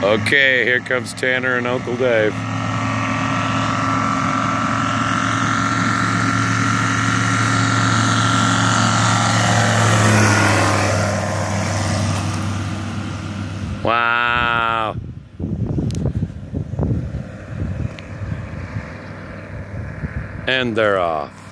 Okay, here comes Tanner and Uncle Dave. Wow. And they're off.